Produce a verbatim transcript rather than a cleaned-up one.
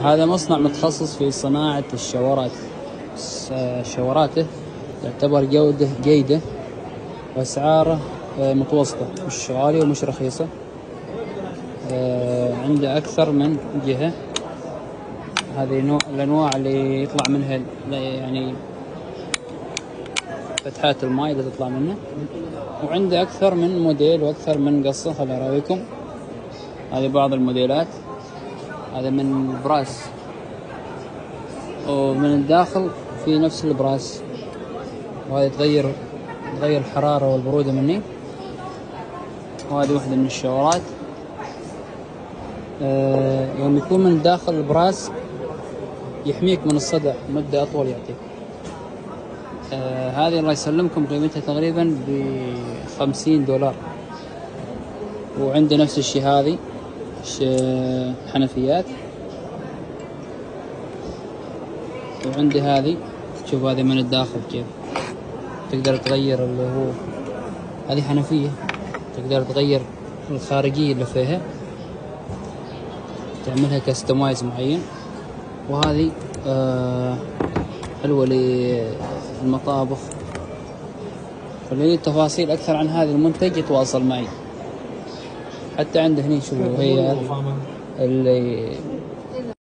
هذا مصنع متخصص في صناعة الشاورات. شاوراته تعتبر جودة جيدة وأسعاره متوسطة، مش غالية ومش رخيصة. عنده أكثر من جهة. هذه نوع الأنواع اللي يطلع منها يعني فتحات الماء اللي تطلع منه، وعنده أكثر من موديل وأكثر من قصة. خليني أراويكم. هذه بعض الموديلات. هذا من براس، ومن الداخل في نفس البراس، وهذه تغير تغير الحرارة والبرودة مني. وهذه واحدة من الشاورات. آه يوم يكون من داخل البراس يحميك من الصدع مدة أطول يعطيك. آه هذه الله يسلمكم قيمتها تقريبا بخمسين دولار. وعنده نفس الشيء هذه حنفيات. وعندي هذه، شوف هذه من الداخل كيف تقدر تغير اللي هو، هذه حنفية تقدر تغير الخارجية اللي فيها، تعملها كستمايز معين. وهذه آه حلوة للمطابخ. فاللي تفاصيل أكثر عن هذا المنتج يتواصل معي. حتى عنده هني شوفوا هي اللي